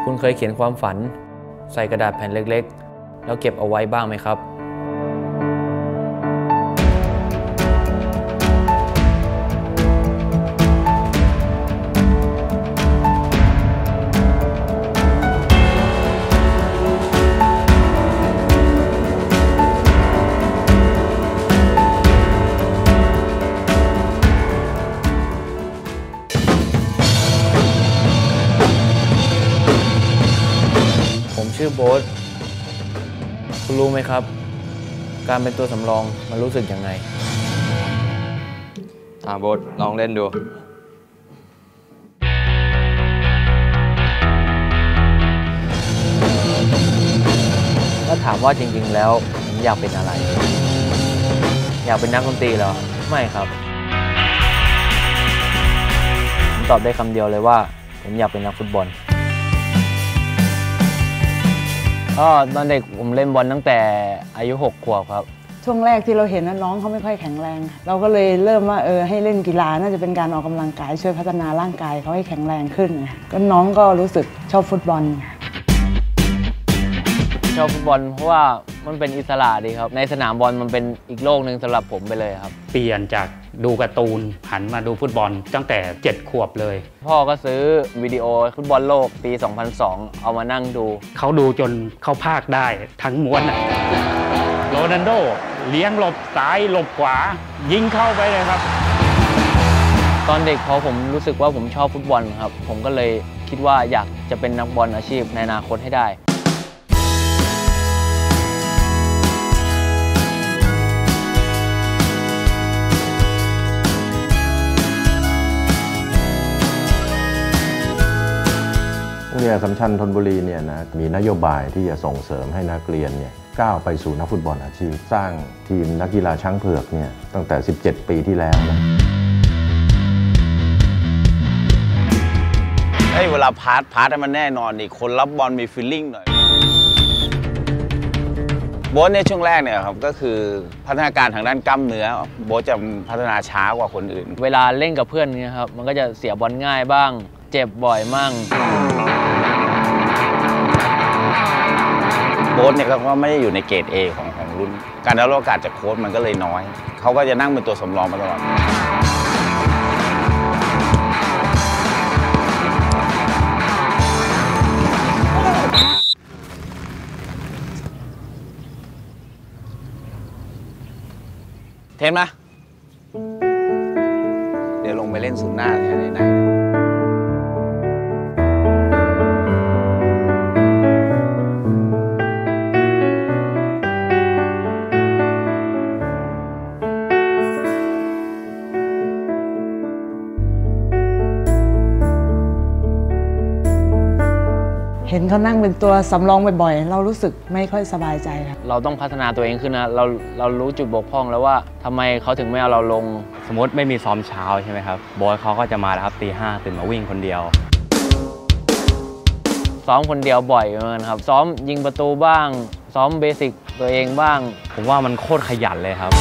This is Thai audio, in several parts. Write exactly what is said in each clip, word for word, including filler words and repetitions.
คุณเคยเขียนความฝันใส่กระดาษแผ่นเล็กๆแล้วเก็บเอาไว้บ้างไหมครับผมชื่อโบ๊ทคุณรู้ไหมครับการเป็นตัวสำรองมันรู้สึกยังไงอ่าโบ๊ทลองเล่นดูถ้าถามว่าจริงๆแล้วผมอยากเป็นอะไรอยากเป็นนักดนตรีเหรอไม่ครับผมตอบได้คำเดียวเลยว่าผมอยากเป็นนักฟุตบอลก็ตอนเด็กผมเล่นบอลตั้งแต่อายุหกขวบครับช่วงแรกที่เราเห็นน้องเขาไม่ค่อยแข็งแรงเราก็เลยเริ่มว่าเออให้เล่นกีฬาน่าจะเป็นการออกกำลังกายช่วยพัฒนาร่างกายเขาให้แข็งแรงขึ้นก็น้องก็รู้สึกชอบฟุตบอลชอบฟุตบอลเพราะว่ามันเป็นอิสระดีครับในสนามบอลมันเป็นอีกโลกหนึ่งสำหรับผมไปเลยครับเปลี่ยนจากดูการ์ตูนหันมาดูฟุตบอลตั้งแต่เจ็ดขวบเลยพ่อก็ซื้อวิดีโอฟุตบอลโลกปีสองพันสองเอามานั่งดูเขาดูจนเขาพากได้ทั้งม้วนโรนัลโดเลี้ยงหลบซ้ายหลบขวายิงเข้าไปเลยครับตอนเด็กพอผมรู้สึกว่าผมชอบฟุตบอลครับผมก็เลยคิดว่าอยากจะเป็นนักบอลอาชีพในอนาคตให้ได้โรงเรียนอัสสัมชัญธนบุรีเนี่ยนะมีนโยบายที่จะส่งเสริมให้นักเรียนเนี่ยก้าวไปสู่นักฟุตบอลอาชีพสร้างทีมนักกีฬาช้างเผือกเนี่ยตั้งแต่สิบเจ็ดปีที่แล้วนะไอ้เวลาพาร์ทพาร์ทมันแน่นอนดิคนรับบอลมีฟีลลิ่งหน่อยโบ๊ทในช่วงแรกเนี่ยครับก็คือพัฒนาการทางด้านกล้ามเนื้อโบ๊ทจะพัฒนาช้ากว่าคนอื่นเวลาเล่นกับเพื่อนเนี่ยครับมันก็จะเสียบอลง่ายบ้างเจ็บบ่อยมั่งโบ๊ทเนี่ยก็ไม่ได้อยู่ในเกรด A ของของรุ่นการได้รับโอกาสจากโค้ชมันก็เลยน้อยเขาก็จะนั่งเป็นตัวสำรองมาตลอดเทนมาเดี๋ยวลงไปเล่นศูนย์หน้าในไหนเห็นเขานั่งเป็นตัวสำรองบ่อยๆเรารู้สึกไม่ค่อยสบายใจครับเราต้องพัฒนาตัวเองขึ้นนะเราเรารู้จุดบกพร่องแล้วว่าทำไมเขาถึงไม่เอาเราลงสมมติไม่มีซ้อมเช้าใช่ไหมครับบอยเขาก็จะมาแล้วครับตีห้าตื่นมาวิ่งคนเดียวซ้อมคนเดียวบ่อยเหมือนกันครับซ้อมยิงประตูบ้างซ้อมเบสิกตัวเองบ้างผมว่ามันโคตรขยันเลยครับ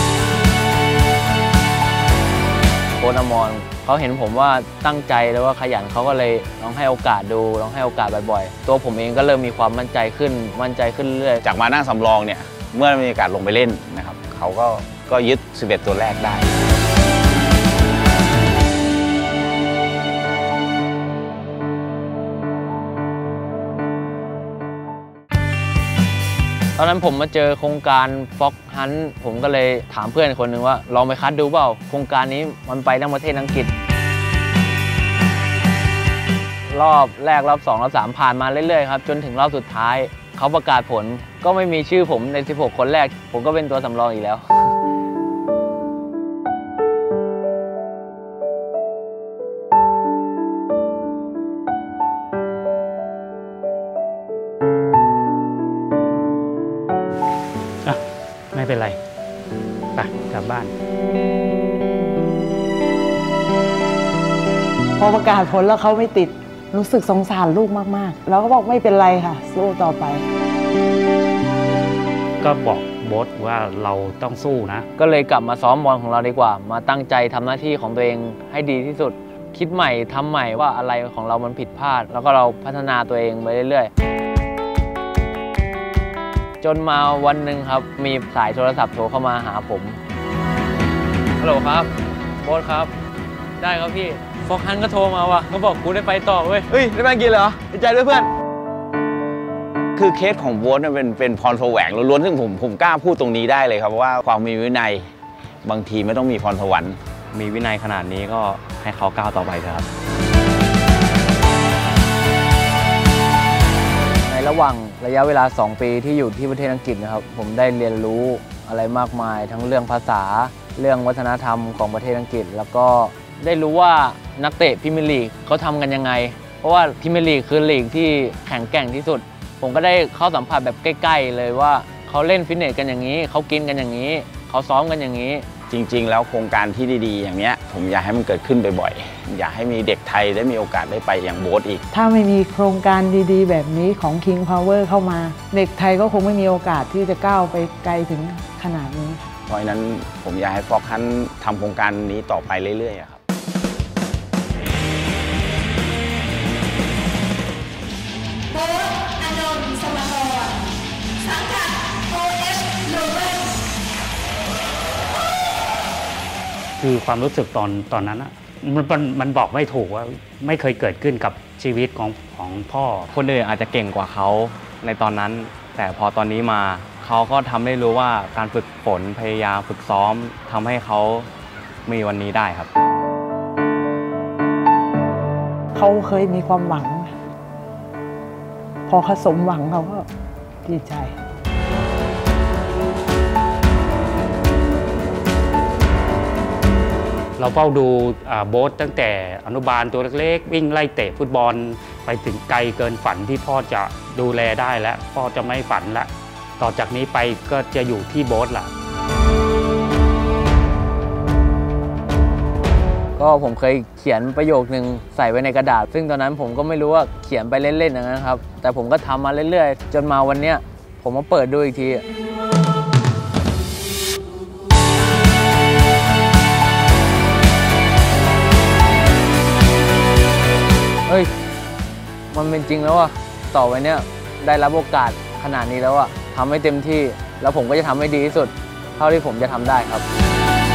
โค้ชอมรเขาเห็นผมว่าตั้งใจแล้วว่าขยันเขาก็เลยลองให้โอกาสดูลองให้โอกาสบ่อยๆตัวผมเองก็เริ่มมีความมั่นใจขึ้นมั่นใจขึ้นเรื่อยจากมานั่งสำรองเนี่ยเมื่อมีโอกาสลงไปเล่นนะครับเขาก็ก็ยึดสิบเอ็ดตัวแรกได้ตอนนั้นผมมาเจอโครงการฟ็อกฮันต์ผมก็เลยถามเพื่อนคนหนึ่งว่าลองไปคัดดูเปล่าโครงการนี้มันไปทั้งประเทศอังกฤษรอบแรกรอบสองรอบสามผ่านมาเรื่อยๆครับจนถึงรอบสุดท้ายเขาประกาศผลก็ไม่มีชื่อผมในสิบหกคนแรกผมก็เป็นตัวสำรองอีกแล้วไม่เป็นไรไปกลับบ้านพอประกาศผลแล้วเขาไม่ติดรู้สึกสงสารลูกมากๆเราก็บอกไม่เป็นไรค่ะสู้ต่อไปก็บอกโบ๊ทว่าเราต้องสู้นะก็เลยกลับมาซ้อมบอลของเราดีกว่ามาตั้งใจทำหน้าที่ของตัวเองให้ดีที่สุดคิดใหม่ทำใหม่ว่าอะไรของเรามันผิดพลาดแล้วก็เราพัฒนาตัวเองไปเรื่อยๆจนมาวันหนึ่งครับมีสายโทรศัพท์โทรเข้ามาหาผมฮัลโหลครับโบ๊ทครับได้ครับพี่ฟอกฮันก็โทรมาว่ะเขาบอกกูได้ไปต่อเว้ยเฮ้ยได้ไปกินเหรอดีใจด้วยเพื่อนคือเคสของโบ๊ทเป็นเป็นพรแสวงล้วนๆซึ่งผมผมกล้าพูดตรงนี้ได้เลยครับว่าความมีวินัยบางทีไม่ต้องมีพรสวรรค์มีวินัยขนาดนี้ก็ให้เขาก้าวต่อไปครับในระหว่างระยะเวลาสองปีที่อยู่ที่ประเทศอังกฤษนะครับผมได้เรียนรู้อะไรมากมายทั้งเรื่องภาษาเรื่องวัฒนธรรมของประเทศอังกฤษแล้วก็ได้รู้ว่านักเตะพรีเมียร์ลีกเขาทำกันยังไงเพราะว่าพรีเมียร์ลีกคือลีกที่แข็งแกร่งที่สุดผมก็ได้เข้าสัมผัสแบบใกล้ๆเลยว่าเขาเล่นฟิตเนสกันอย่างนี้เขากินกันอย่างนี้เขาซ้อมกันอย่างนี้จริงๆแล้วโครงการที่ดีๆอย่างนี้ผมอยากให้มันเกิดขึ้นบ่อยๆอยากให้มีเด็กไทยได้มีโอกาสได้ไปอย่างโบ๊ทอีกถ้าไม่มีโครงการดีๆแบบนี้ของ King Power เข้ามาเด็กไทยก็คงไม่มีโอกาสที่จะก้าวไปไกลถึงขนาดนี้เพราะฉะนั้นผมอยากให้ฟอกฮันทำโครงการนี้ต่อไปเรื่อยๆครับโบ๊ท อานนท์ สมพร สังกัด โอ เอช Global คือความรู้สึกตอนตอนนั้นอะมันมันบอกไม่ถูกว่าไม่เคยเกิดขึ้นกับชีวิตของของพ่อคนอื่นอาจจะเก่งกว่าเขาในตอนนั้นแต่พอตอนนี้มาเขาก็ทำให้รู้ว่าการฝึกฝนพยายามฝึกซ้อมทำให้เขามีวันนี้ได้ครับเขาเคยมีความหวังพอเขาสมหวังเขาก็ดีใจเราเฝ้าดูโบ๊ทตั้งแต่อนุบาลตัวเล็กๆวิ่งไล่เตะฟุตบอลไปถึงไกลเกินฝันที่พ่อจะดูแลได้แล้วพ่อจะไม่ฝันแล้วต่อจากนี้ไปก็จะอยู่ที่โบ๊ทล่ะก็ผมเคยเขียนประโยคนึงใส่ไว้ในกระดาษซึ่งตอนนั้นผมก็ไม่รู้ว่าเขียนไปเล่นๆอย่างนั้นครับแต่ผมก็ทำมาเรื่อยๆจนมาวันนี้ผมมาเปิดดูอีกทีเฮ้ยมันเป็นจริงแล้วอะต่อไปเนี้ยได้รับโอกาสขนาดนี้แล้วอะทำให้เต็มที่แล้วผมก็จะทำให้ดีที่สุดเท่าที่ผมจะทำได้ครับ